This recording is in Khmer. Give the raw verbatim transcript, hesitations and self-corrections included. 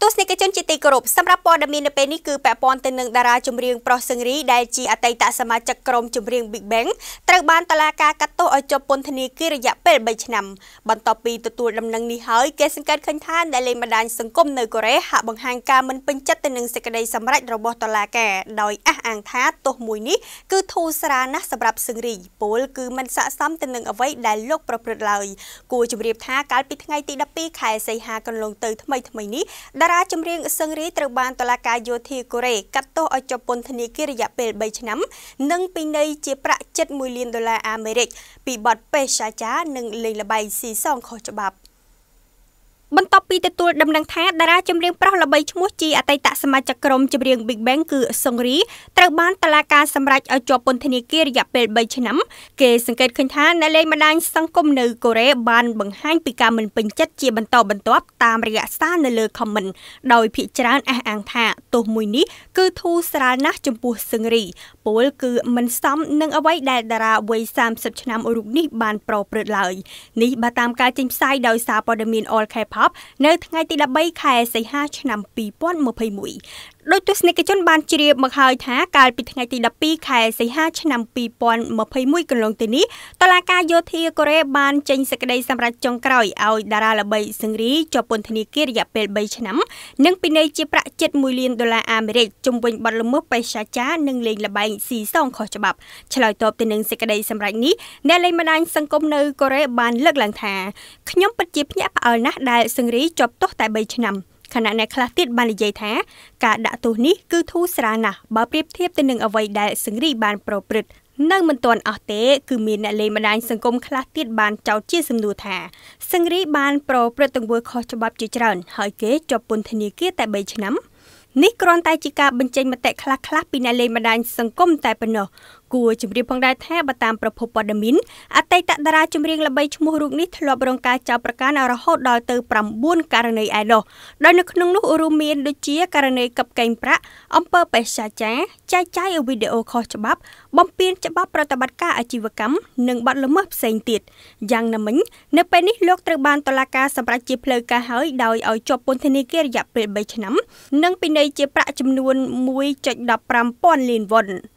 ទស្សនិកជនជាទីគោរពសម្រាប់ព័ត៌មាននៅពេលនេះគឺពាក់ព័ន្ធទៅនឹងតារាចម្រៀងប្រុសសឹងរីដែលជាអតីតសមាជិកក្រុមចម្រៀង Big Bang ត្រូវបានតុលាការកាត់ទោសឲ្យជាប់ពន្ធនាគាររយៈពេលបីឆ្នាំបន្ទាប់ពីទទួលដំណឹងនេះហើយគេសង្កេតឃើញថាដែលលេខបណ្ដាញសង្គមនៅកូរ៉េហាក់បង្ហាញការមិនពេញចិត្តទៅនឹងសេចក្តីសម្រេចរបស់តុលាការដោយអះអាងថាទោសមួយនេះគឺធូរស្រាលណាស់សម្រាប់សឹងរីពលគឺមិនស័ក្តិសមទៅនឹងអ្វីដែលលោកប្រព្រឹត្តឡើយគួរជម្រាបថាកាលពីថ្ងៃទីដប់ពីរខែសីហាកន្លងទៅថ្មីថ្មីនេះតារាចម្រៀងសឹងរីត្រូវបានតុលាការយោធាកូរ៉េកាត់ទោសឲ្យជាប់ពន្ធនាគាររយៈពេលបីឆ្នាំនិងពិន័យជាប្រាក់ជិតមួយលានដុល្លារអាមេរិកពីបទពេទ្យសាចានិងលេងល្បែងស៊ីសងខុសច្បាប់បន្ទាប់ពីទទួលដំណឹងថាតារាចម្រៀងប្រុសល្បីឈ្មោះជាអតីតសមាជិកក្រុមចម្រៀង Big Bang គឺសុងរីត្រូវបានតុលាការសម្រេចឲ្យជាប់ពន្ធនាគាររយៈពេលបីឆ្នាំគេសង្កេតឃើញថាអ្នកលេងបណ្ដាញសង្គមនៅកូរ៉េបានបង្ហាញពីការមិនពេញចិត្តជាបន្តបន្ទាប់តាមរយៈសារនៅលើ comment ដោយភាគច្រើនអះអាងថាទោសមួយនេះគឺធូរស្រាលណាស់ចំពោះសុងរីពលគឺមិនសមនឹងអ្វីដែលតារាវ័យសាមសិបឆ្នាំរូបនេះបានប្រព្រឹត្តឡើយនេះបើតាមការចេញផ្សាយដោយសារព័ត៌មាន All K-pop នៅថ្ងៃទីដប់បីខែសីហាឆ្នាំពីរពាន់ម្ភៃមួយដោយទស្សនិកជនបានជ្រាបមកហើយថាកាលពីថ្ងៃទីដប់ពីរខែសីហាឆ្នាំពីរពាន់ម្ភៃមួយកន្លងទៅនេះតុលាការយោធាកូរ៉េបានចេញសេចក្តីសម្រេចចុងក្រោយឲ្យតារាល្បីសឹងរីជាប់ពន្ធនាគាររយៈពេលបីឆ្នាំនិងពិន័យជាប្រាក់ជិតមួយលានដុល្លារអាមេរិកជុំវិញបទល្មើសពេទ្យសាចានិងលេងល្បែងស៊ីសងខុសច្បាប់ឆ្លើយតបទៅនឹងសេចក្តីសម្រេចនេះអ្នកលេងបណ្ដាញសង្គមនៅកូរ៉េបានលើកឡើងថាខ្ញុំពិតជាភ្ញាក់ផ្អើលណាស់ដែលសឹងរីជាប់ទោសតែបីឆ្នាំខណៈអ្នកខ្លះទៀតបាននិយាយថាការដាក់ទោសនេះគឺធូរស្រាលណាស់បើប្រៀបធៀបទៅនឹងអ្វីដែលសឹងរីបានប្រព្រឹត្តនៅមិនទាន់អស់ទេគឺមានអ្នកលេងបណ្ដាញសង្គមខ្លះទៀតបានចោទជាសំណួរថាសឹងរីបានប្រព្រឹត្តទង្វើខុសច្បាប់ជាច្រើនហើយគេជាប់ពន្ធនាគារតែបីឆ្នាំនេះគ្រាន់តែជាការបញ្ចេញមតិខ្លះៗពីអ្នកលេងបណ្ដាញសង្គមតែប៉ុណ្ណោះគួរជម្រាបផងដែរថាបើតាមប្រភពព័ត៌មានអតីតតារាចម្រៀងល្បីឈ្មោះរូបនេះធ្លាប់រងការចោទប្រកាន់រហូតដល់ទៅប្រាំបួនករណីឯណោះដោយនៅក្នុងនោះរួមមានដូចជាករណីកាប់កេងប្រាក់អំពើបេសាចាចែកចាយវីដេអូខុសច្បាប់បំពានច្បាប់ប្រតិបត្តិការអាជីវកម្មនិងបទល្មើសផ្សេងទៀតយ៉ាងណាមិញនៅពេលនេះលោកត្រូវបានតុលាការសម្រេចជាផ្លូវការហើយដោយឲ្យជាប់ពន្ធនាគាររយៈពេលបីឆ្នាំនិងពិន័យជាប្រាក់ចំនួនមួយចុចដប់ប្រាំពាន់លានវ៉ុន